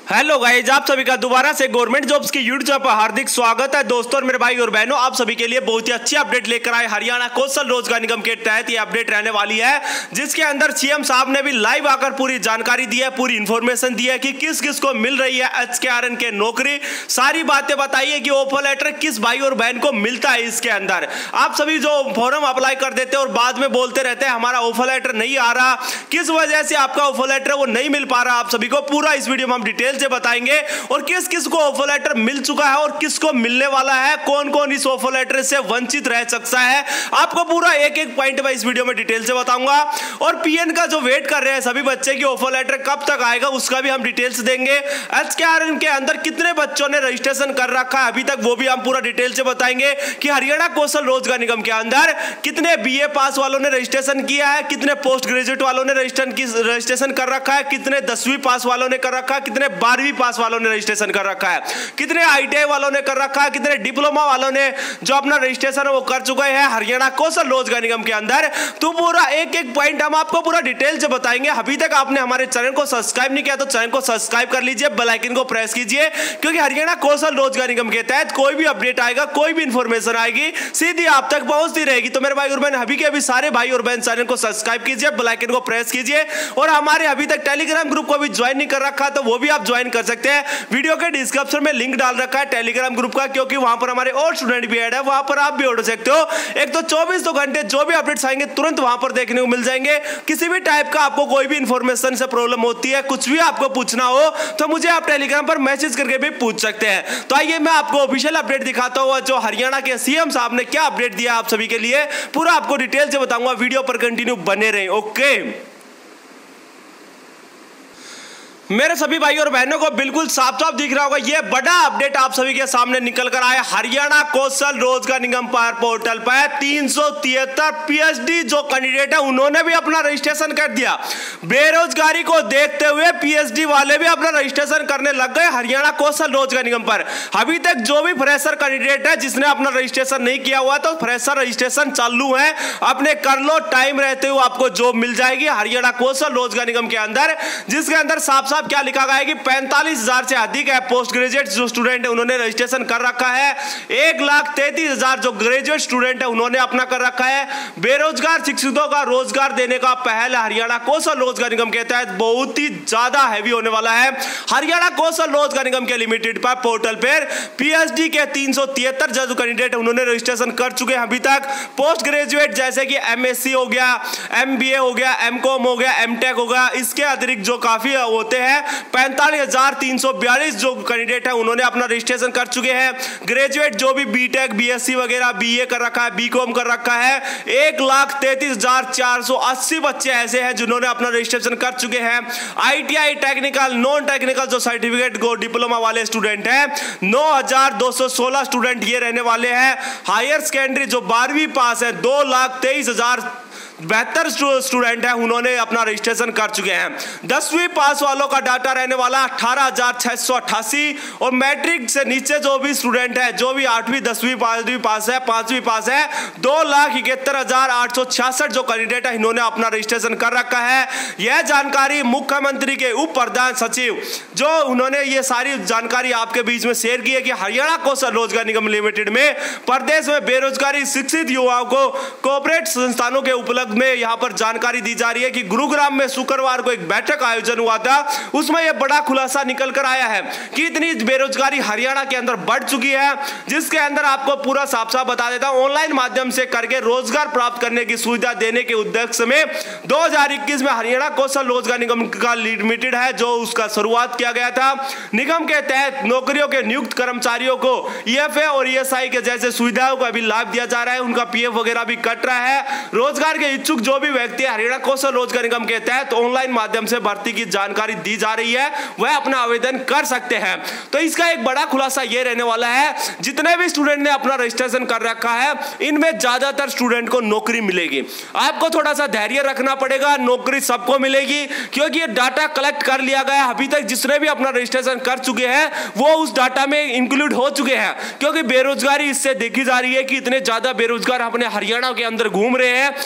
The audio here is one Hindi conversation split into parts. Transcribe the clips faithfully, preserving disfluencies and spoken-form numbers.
हेलो गाइस, आप सभी का दोबारा से गवर्नमेंट जॉब्स की यूट्यूब पर हार्दिक स्वागत है। दोस्तों और मेरे भाई और बहनों, आप सभी के लिए बहुत ही अच्छी अपडेट लेकर आए। हरियाणा कौशल रोजगार निगम के तहत ये अपडेट रहने वाली है, जिसके अंदर सीएम साहब ने भी लाइव आकर पूरी जानकारी दी है, पूरी इंफॉर्मेशन दी है कि किस किस को मिल रही है एचकेआरएन के नौकरी। सारी बातें बताइए कि ऑफर लेटर किस भाई और बहन को मिलता है। इसके अंदर आप सभी जो फॉर्म अप्लाई कर देते हैं और बाद में बोलते रहते हैं हमारा ऑफर लेटर नहीं आ रहा, किस वजह से आपका ऑफर लेटर वो नहीं मिल पा रहा, आप सभी को पूरा इस वीडियो में हम डिटेल से बताएंगे और किस किस को ऑफर लेटर मिल चुका है और किसको मिलने वाला है, कौन कौन इस ऑफर लेटर से वंचित रह सकता है। आपको पूरा एक एक पॉइंट में इस वीडियो में डिटेल से बताऊंगा। और पीएन का जो वेट कर रहे हैं सभी बच्चे की ऑफर लेटर कब तक आएगा उसका भी हम डिटेल्स देंगे। एचकेआरएन के अंदर कितने बच्चों ने रजिस्ट्रेशन कर रखा है अभी तक वो भी हम पूरा डिटेल से बताएंगे कि हरियाणा कौशल रोजगार निगम के अंदर कितने बीए पास वालों ने रजिस्ट्रेशन किया है, कितने पोस्ट ग्रेजुएट वालों ने रजिस्ट्रेशन कर रखा है, कितने दसवीं पास वालों ने कर रखा है, कितने बारहवीं पास वालों ने रजिस्ट्रेशन कर रखा है, कितने आईटीआई वालों ने कर रखा है, कितने डिप्लोमा वालों ने जो अपना रजिस्ट्रेशन है वो कर चुके हैं हरियाणा कौशल रोजगार निगम के अंदर। तो पूरा एक एक पॉइंट हम आपको पूरा डिटेल से बताएंगे। अभी तक आपने हमारे चैनल को सब्सक्राइब नहीं किया तो चैनल को सब्सक्राइब कर लीजिए, बेल आइकन को प्रेस कीजिए, क्योंकि हरियाणा कौशल रोजगार निगम के तहत कोई भी अपडेट आएगा, कोई भी इंफॉर्मेशन आएगी सीधी आप तक पहुंचती रहेगी। तो मेरे भाई और बहन, अभी के अभी सारे भाई और बहन चैनल को सब्सक्राइब कीजिए, बेल आइकन को प्रेस कीजिए और हमारे अभी तक टेलीग्राम ग्रुप को भी ज्वाइन नहीं कर रखा तो वो भी आप ज्वाइन कर सकते हैं। वीडियो के डिस्क्रिप्शन में लिंक डाल रखा है टेलीग्राम ग्रुप का, क्योंकि वहां पर हमारे और स्टूडेंट भी ऐड है, वहां पर आप भी जोड़ सकते हो। एक तो चौबीस घंटे जो भी अपडेट्स आएंगे तुरंत वहां पर देखने को मिल जाएंगे। किसी भी टाइप का आपको कोई भी इंफॉर्मेशन से प्रॉब्लम होती है, कुछ भी आपको पूछना हो तो मुझे आप टेलीग्राम पर मैसेज करके भी पूछ सकते हैं। तो आइए मैं आपको ऑफिशियल अपडेट दिखाता हूं, जो हरियाणा के सीएम साहब ने क्या अपडेट दिया आप सभी के लिए, पूरा आपको डिटेल से बताऊंगा। वीडियो पर कंटिन्यू बने रहें। ओके, मेरे सभी भाई और बहनों को बिल्कुल साफ साफ दिख रहा होगा, यह बड़ा अपडेट आप सभी के सामने निकल कर आया हरियाणा कौशल रोजगार निगम पर पोर्टल पर। तीन सौ तिहत्तर पीएचडी जो कैंडिडेट है उन्होंने भी अपना रजिस्ट्रेशन कर दिया। बेरोजगारी को देखते हुए पीएचडी वाले भी अपना रजिस्ट्रेशन करने लग गए हरियाणा कौशल रोजगार निगम पर। अभी तक जो भी फ्रेशर कैंडिडेट है जिसने अपना रजिस्ट्रेशन नहीं किया हुआ तो फ्रेशर रजिस्ट्रेशन चालू है, अपने कर लो, टाइम रहते हुए आपको जॉब मिल जाएगी हरियाणा कौशल रोजगार निगम के अंदर, जिसके अंदर साफ क्या लिखा गया है कि पैंतालीस हजार से अधिक है पोस्ट ग्रेजुएट जो स्टूडेंट है उन्होंने रजिस्ट्रेशन कर रखा है। एक लाख तैतीस हजार जो ग्रेजुएट स्टूडेंट है उन्होंने अपना कर रखा है। बेरोजगार शिक्षितों का रोजगार देने का पहल हरियाणा कौशल रोजगार निगम के तहत बहुत ही ज्यादा हैवी होने वाला है। हरियाणा कौशल रोजगार निगम के लिमिटेड पर पोर्टल पर पीएचडी के तीन सौ तिहत्तर जो कैंडिडेट उन्होंने रजिस्ट्रेशन कर चुके हैं अभी तक। पोस्ट ग्रेजुएट जैसे कि एमएससी हो गया, एमबीए हो गया, एमकॉम हो गया, एमटेक हो गया, इसके अतिरिक्त जो काफी होते हैं पैंतालीस हजार तीन सौ बयालीस जो कैंडिडेट है उन्होंने अपना रजिस्ट्रेशन कर चुके हैं। ग्रेजुएट जो भी बीटेक, बीएससी वगैरह, बीए कर रखा है, बीकॉम कर रखा है, एक लाख तैतीस हजार चार सौ अस्सी बच्चे ऐसे हैं जिन्होंने अपना रजिस्ट्रेशन कर चुके हैं। आईटीआई, टेक्निकल, नॉन टेक्निकल जो सर्टिफिकेट को डिप्लोमा वाले स्टूडेंट हैं नौ हजार दो सौ सोलह स्टूडेंट ये रहने वाले हैं। हायर सेकेंडरी जो बारहवीं पास है दो लाख तेईस हजार बेहतर स्टूडेंट है उन्होंने अपना रजिस्ट्रेशन कर चुके हैं। दसवीं पास वालों का डाटा रहने वाला अठारह हजार छह सौ अट्ठासी और मैट्रिक से नीचे जो भी स्टूडेंट है, जो भी आठवीं दसवीं बारहवीं पास है, पांचवी पास है, दो लाख इकहत्तर हजार आठ सौ छियासठ जो कैंडिडेट है इन्होंने अपना रजिस्ट्रेशन कर रखा है। यह जानकारी मुख्यमंत्री के उप प्रधान सचिव जो उन्होंने ये सारी जानकारी आपके बीच में शेयर की है कि हरियाणा कौशल रोजगार निगम लिमिटेड में प्रदेश में बेरोजगारी शिक्षित युवाओं को कॉर्पोरेट संस्थानों के उपलब्ध में यहां पर जानकारी दी जा रही है कि गुरुग्राम में शुक्रवार को एक बैठक आयोजन हुआ था, उसमें यह बड़ा खुलासा निकल कर आया है कि इतनी बेरोजगारी हरियाणा के अंदर बढ़ चुकी है, जिसके अंदर आपको पूरा साफ साफ बता देता हूं। ऑनलाइन माध्यम से करके रोजगार प्राप्त करने की सुविधा देने के उद्देश्य में दो हजार इक्कीस में हरियाणा कौशल रोजगार निगम का लिमिटेड है जो उसका शुरुआत किया गया था। निगम के तहत नौकरियों के नियुक्त कर्मचारियों को ईएफए और ईएसआई के जैसे सुविधाओं का भी लाभ दिया जा रहा है, उनका पीएफ वगैरह भी कट रहा है। रोजगार के इच्छुक जो भी व्यक्ति हरियाणा कौशल रोजगार निगम के तहत ऑनलाइन माध्यम से भर्ती की जानकारी दी जा रही है वह अपना आवेदन कर सकते हैं। तो इसका एक बड़ा खुलासा यह रहने वाला है, जितने भी स्टूडेंट ने अपना रजिस्ट्रेशन कर रखा है इनमें ज्यादातर स्टूडेंट को नौकरी मिलेगी। आपको थोड़ा सा धैर्य रखना पड़ेगा, नौकरी सबको मिलेगी क्योंकि ये डाटा कलेक्ट कर लिया गया। अभी तक जिसने भी अपना रजिस्ट्रेशन कर चुके हैं वो उस डाटा में इंक्लूड हो चुके हैं, क्योंकि बेरोजगारी इससे देखी जा रही है कि इतने ज्यादा बेरोजगार अपने हरियाणा के अंदर घूम रहे हैं जो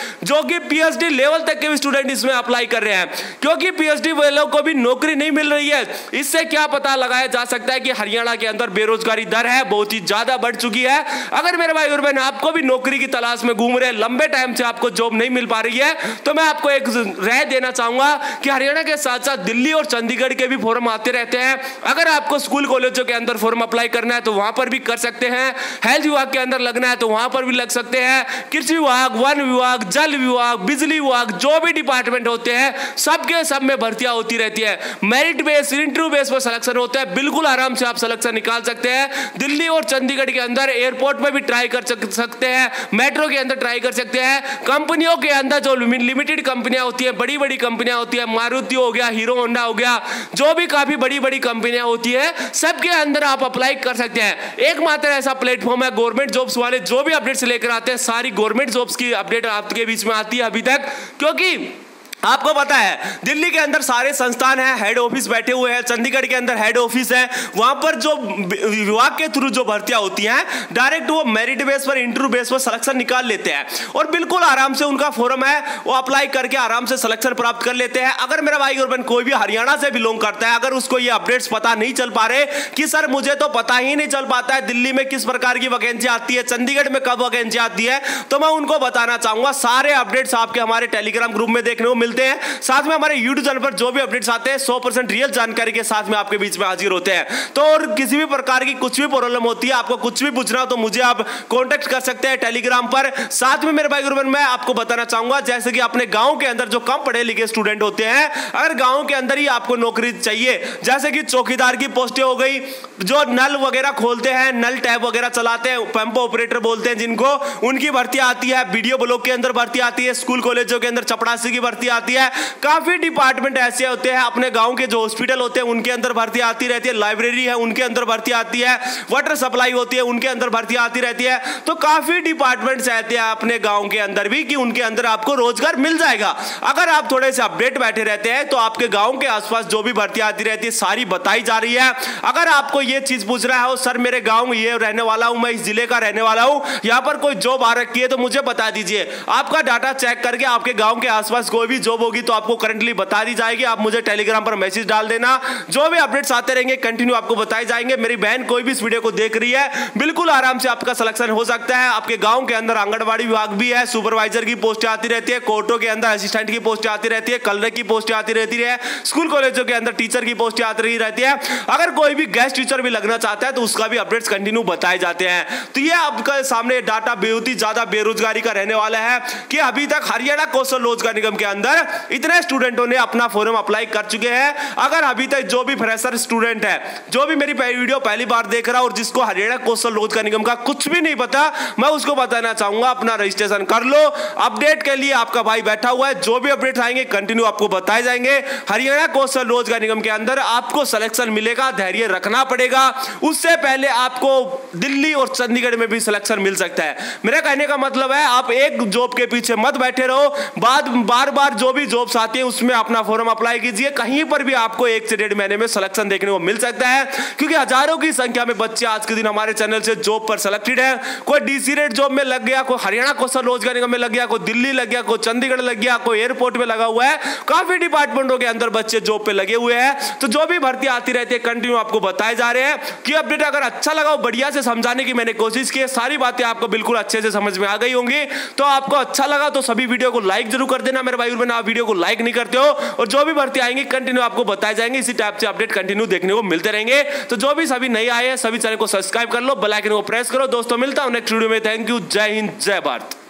क्योंकि पीएचडी लेवल तक के भी स्टूडेंट इसमें अप्लाई कर रहे हैं, क्योंकि पीएचडी वालों को भी नौकरी नहीं मिल रही है। इससे क्या पता लगाया जा सकता है कि हरियाणा के अंदर बेरोजगारी दर है बहुत ही ज्यादा बढ़ चुकी है। अगर मेरे भाई और बहन आपको भी नौकरी की तलाश में घूम रहे हैं, लंबे टाइम से आपको जॉब नहीं मिल पा रही है, तो मैं आपको एक राय देना चाहूंगा कि हरियाणा के साथ साथ दिल्ली और चंडीगढ़ के भी फॉर्म आते रहते हैं। अगर आपको स्कूल कॉलेजों के अंदर फॉर्म अप्लाई करना है तो वहां पर भी कर सकते हैं। हेल्थ विभाग के अंदर लगना है तो वहां पर भी लग सकते हैं। कृषि विभाग, वन विभाग, जल विभाग, बिजली विभाग, जो भी डिपार्टमेंट होते हैं सबके सब में भर्तियां होती रहती है। मेरिट बेस, इंटरव्यू बेस पर सिलेक्शन होता है। बिल्कुल आराम से आप सिलेक्शन निकाल सकते हैं। दिल्ली और चंडीगढ़ के अंदर एयरपोर्ट पर भी ट्राई कर सकते हैं, मेट्रो के अंदर ट्राई कर सकते हैं। कंपनियों के अंदर जो लिमिटेड कंपनियां होती है, बड़ी बड़ी कंपनियां होती है, मारुति हो गया, हीरो होंडा हो गया, जो भी काफी बड़ी बड़ी कंपनियां होती है, सबके अंदर आप अप्लाई कर सकते हैं। एकमात्र ऐसा प्लेटफॉर्म है गवर्नमेंट जॉब्स वाले, जो भी अपडेट्स लेकर आते हैं सारी गवर्नमेंट जॉब्स की अपडेट आपके बीच में आती है अभी तक। क्योंकि आपको पता है दिल्ली के अंदर सारे संस्थान हैं, हेड ऑफिस बैठे हुए हैं, चंडीगढ़ के अंदर हेड ऑफिस है, वहां पर जो विभाग के थ्रू जो भर्तियां होती हैं डायरेक्ट वो मेरिट बेस पर, इंटरव्यू बेस पर सिलेक्शन निकाल लेते हैं और बिल्कुल आराम से उनका फॉर्म है वो अप्लाई करके आराम से सिलेक्शन प्राप्त कर लेते हैं। अगर मेरा भाई और बहन कोई भी हरियाणा से बिलोंग करता है, अगर उसको ये अपडेट्स पता नहीं चल पा रहे कि सर मुझे तो पता ही नहीं चल पाता है दिल्ली में किस प्रकार की वैकेंसी आती है, चंडीगढ़ में कब वैकेंसी आती है, तो मैं उनको बताना चाहूंगा सारे अपडेट्स आपके हमारे टेलीग्राम ग्रुप में देखने को मिलते हैं। साथ में हमारे यूट्यूब चैनल पर जो भी अपडेट्स आते हैं सौ परसेंट रियल जानकारी के साथ में आपके बीच में हाजिर होते हैं। तो और किसी भी प्रकार की कुछ भी प्रॉब्लम होती है, आपको कुछ भी पूछना हो तो मुझे आप कांटेक्ट कर सकते हैं टेलीग्राम पर। साथ में मेरे भाई गुरुबन मैं आपको बताना चाहूंगा जैसे कि अपने गांव के अंदर जो कम पढ़े लिखे स्टूडेंट होते हैं, अगर गांव के अंदर ही आपको नौकरी चाहिए, जैसे कि चौकीदार की पोस्टें हो गई, जो नल वगैरह खोलते हैं, नल टैप वगैरह चलाते हैं, पंप ऑपरेटर बोलते हैं जिनको, उनकी भर्ती आती है। वीडियो ब्लॉक के अंदर भर्ती आती है, स्कूल कॉलेजों के अंदर चपड़ासी की भर्ती आती है। काफी डिपार्टमेंट ऐसे होते हैं, अपने गांव के जो हॉस्पिटल होते हैं उनके अंदर भर्ती आती रहती है, लाइब्रेरी है उनके अंदर भर्ती आती है, वाटर सप्लाई होती है उनके अंदर भर्ती आती रहती है। तो काफी डिपार्टमेंट्स रहते हैं अपने गांव के अंदर भी कि उनके अंदर आपको रोजगार मिल जाएगा। अगर आप थोड़े से अपडेट बैठे रहते हैं तो आपके गांव के आसपास जो भी भर्ती आती रहती है सारी बताई जा रही है। अगर आपको ये चीज पूछ रहा है सर मेरे गांव ये रहने वाला हूं, मैं इस जिले का रहने वाला हूं, यहां पर कोई जॉब आ रखी है तो मुझे बता दीजिए। आपका डाटा चेक करके आपके गांव के आसपास कोई भी जॉब होगी तो आपको करंटली बता दी जाएगी। आप मुझे टेलीग्राम पर मैसेज डाल देना, जो भी अपडेट्स आते रहेंगे कंटिन्यू आपको बताए जाएंगे। मेरी बहन कोई भी इस वीडियो को देख रही है, बिल्कुल आराम से आपका सिलेक्शन हो सकता है। आपके गांव के अंदर आंगनबाड़ी विभाग भी है, सुपरवाइजर की पोस्टें आती रहती है, कोर्टों के अंदर असिस्टेंट की पोस्टें आती रहती है, कलर की पोस्टें आती रहती है, स्कूल कॉलेजों के अंदर टीचर की पोस्टें आती रहती है। अगर कोई भी गेस्ट टीचर भी लगना चाहता है तो उसका भी अपडेट्स कंटिन्यू बताए जाते हैं। तो ये आपके सामने डाटा बहुत ही ज्यादा बेरोजगारी का रहने वाला है कि अभी तक हरियाणा कौशल रोजगार निगम के अंदर इतने स्टूडेंटों ने अपना फॉर्म अप्लाई कर चुके हैं। अगर अभी तक जो भी फ्रेशर स्टूडेंट है, जो भी मेरी वीडियो पहली बार देख रहा है और जिसको हरियाणा कौशल रोजगार निगम का कुछ भी नहीं पता, मैं उसको बताना चाहूंगा अपना रजिस्ट्रेशन कर लो। अपडेट के लिए आपका भाई बैठा हुआ है, जो भी अपडेट आएंगे कंटिन्यू आपको बताए जाएंगे। हरियाणा कौशल रोजगार निगम के अंदर आपको सिलेक्शन मिलेगा, धैर्य रखना पड़ेगा। उससे पहले आपको दिल्ली और चंडीगढ़ में भी सिलेक्शन मिल सकता है। मेरा कहने का मतलब है आप एक जॉब के पीछे मत बैठे रहो, बाद बार बार जो भी जॉब्स आती है उसमें अपना फॉर्म अप्लाई कीजिए। कहीं पर भी आपको एक से डेढ़ महीने में सिलेक्शन देखने को मिल सकता है, क्योंकि हजारों की संख्या में बच्चे आज के दिन हमारे चैनल से जॉब पर सिलेक्टेड है। कोई डीसी रेट जॉब में लग गया, कोई हरियाणा कौशल रोजगार निगम में लग गया, कोई दिल्ली लग गया, कोई चंडीगढ़ लग गया, कोई एयरपोर्ट में लगा हुआ है। काफी डिपार्टमेंटों के अंदर बच्चे जॉब पे लगे हुए हैं। तो जो भी भर्ती आती रहती है कंटिन्यू आपको बताए जा रहे हैं कि अपडेट अगर अच्छा लगा, बढ़िया से समझाने की मैंने कोशिश की है, सारी बातें आपको बिल्कुल अच्छे से समझ में आ गई होंगी। तो आपको अच्छा लगा तो सभी वीडियो को लाइक जरूर कर देना मेरे भाई बहन, आप वीडियो को लाइक नहीं करते हो। और जो भी भर्ती आएंगी कंटिन्यू आपको बताए जाएंगे, इसी टाइप से अपडेट कंटिन्यू देखने को मिलते रहेंगे। तो जो भी सभी नए आए हैं सभी चैनल को सब्सक्राइब कर लो, बेल आइकन को प्रेस करो। दोस्तों मिलता हूं नेक्स्ट वीडियो में। थैंक यू, जय हिंद, जय भारत।